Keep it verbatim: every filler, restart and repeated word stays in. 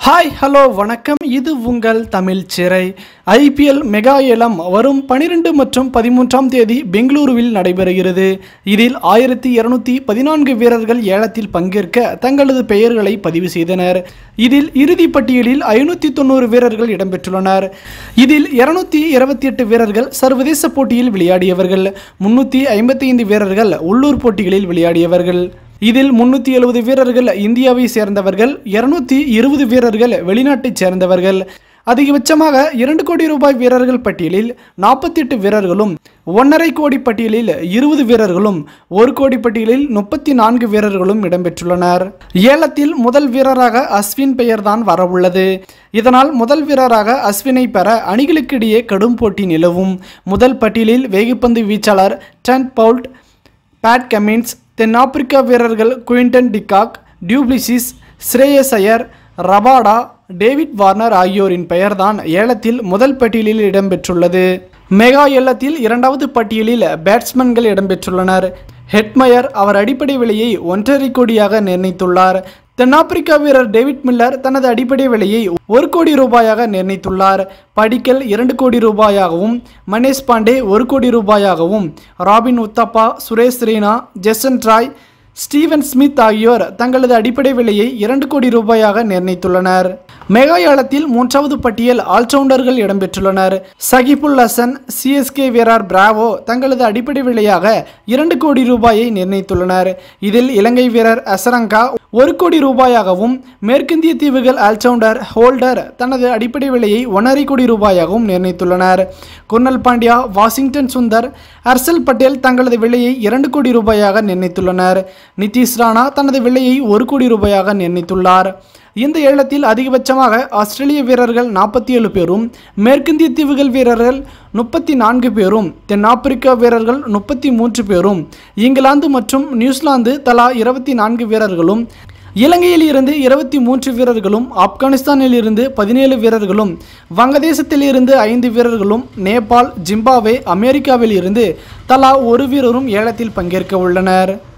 Hi hello வணக்கம். இது உங்கள் தமிழ் சிறை. ஐபிஎல் மெகா ஏலம் வரும் பனிரெண்டு மற்றும் பதிமூன்றாம் தேதி பெங்களூருவில் நடைபெறுகிறது. இதில் ஆயிரத்தி இருநூத்தி பதினான்கு வீரர்கள் ஏலத்தில் பங்கேற்க தங்களது பெயர்களை பதிவு செய்தனர். இதில் இறுதி பட்டியலில் ஐநூற்றி தொண்ணூறு வீரர்கள் இடம்பெற்றுள்ளனர். இதில் இருநூத்தி இருபத்தி எட்டு வீரர்கள் சர்வதேச போட்டியில் விளையாடியவர்கள், முன்னூற்றி ஐம்பத்தி ஐந்து வீரர்கள் உள்ளூர் போட்டிகளில் விளையாடியவர்கள். இதில் முன்னூற்றி எழுபது வீரர்கள் இந்தியாவை சேர்ந்தவர்கள், இருநூத்தி இருபது வீரர்கள் வெளிநாட்டைச் சேர்ந்தவர்கள். அதிகபட்சமாக இரண்டு கோடி ரூபாய் வீரர்கள் பட்டியலில் நாற்பத்தி எட்டு வீரர்களும், ஒன்றரை கோடி பட்டியலில் இருபது வீரர்களும், ஒரு கோடி பட்டியலில் முப்பத்தி நான்கு வீரர்களும் இடம்பெற்றுள்ளனர். ஏலத்தில் முதல் வீரராக அஸ்வின் பெயர்தான் வரவுள்ளது. இதனால் முதல் வீரராக அஸ்வினை பெற அணிகளுக்கிடையே கடும் போட்டி நிலவும். முதல் பட்டியலில் வேகப்பந்து வீச்சாளர் ட்ரெண்ட் பவுல்ட், பேட் கமின்ஸ், தென்னாப்பிரிக்கா வீரர்கள் Quinton de Kock, du Plessis, Shreyas Iyer, Rabada, David Warner ஆகியோரின் பெயர்தான் ஏலத்தில் முதல் பட்டியலில் இடம்பெற்றுள்ளது. மெகா ஏலத்தில் இரண்டாவது பட்டியலில் பேட்ஸ்மேன்கள் இடம்பெற்றுள்ளனர். ஹெட்மயர் அவர் அடிப்படை விலையை ஒன்றரை கோடியாக நிர்ணயித்துள்ளார். தென்னாப்பிரிக்கா வீரர் டேவிட் மில்லர் தனது அடிப்படை விலையை ஒரு கோடி ரூபாயாக நிர்ணயித்துள்ளார். படிக்கல் இரண்டு கோடி ரூபாயாகவும், மனேஷ் பாண்டே ஒரு கோடி ரூபாயாகவும், Robin Uthappa, Suresh Raina, Jason Roy, Steven Smith ஆகியோர் தங்களது அடிப்படை விலையை இரண்டு கோடி ரூபாயாக நிர்ணயித்துள்ளனர். மெகா ஏலத்தில் மூன்றாவது பட்டியல் ஆல்ரவுண்டர்கள் இடம்பெற்றுள்ளனர். சகிபுல் ஹசன், சிஎஸ்கே வீரர் பிராவோ தங்களது அடிப்படை விலையாக இரண்டு கோடி ரூபாயை நிர்ணயித்துள்ளனர். இதில் இலங்கை வீரர் அசரங்கா ஒரு கோடி ரூபாயாகவும், மேற்கிந்திய தீவுகள் ஆல்ரவுண்டர் ஹோல்டர் தனது அடிப்படை விலையை ஒன்றரை கோடி ரூபாயாகவும் நிர்ணயித்துள்ளனர். குர்னல் பாண்டியா, வாஷிங்டன் சுந்தர், ஹர்ஷல் பட்டேல் தங்களது விலையை இரண்டு கோடி ரூபாயாக நிர்ணயித்துள்ளனர். நிதிஷ் ராணா தனது விலையை ஒரு கோடி ரூபாயாக நிர்ணயித்துள்ளார். இந்த ஏலத்தில் அதிகபட்சமாக ஆஸ்திரேலிய வீரர்கள் நாற்பத்தி ஏழு பேரும், மேற்கிந்திய தீவுகள் வீரர்கள் முப்பத்தி நான்கு பேரும், தென்னாப்பிரிக்கா வீரர்கள் முப்பத்தி மூன்று பேரும், இங்கிலாந்து மற்றும் நியூசிலாந்து தலா இருபத்தி நான்கு வீரர்களும், இலங்கையில் இருந்து இருபத்தி மூன்று வீரர்களும், ஆப்கானிஸ்தானில் இருந்து பதினேழு வீரர்களும், வங்கதேசத்தில் இருந்து ஐந்து வீரர்களும், நேபாள், ஜிம்பாப்வே, அமெரிக்காவில் இருந்து தலா ஒரு வீரரும் ஏலத்தில் பங்கேற்க உள்ளனர்.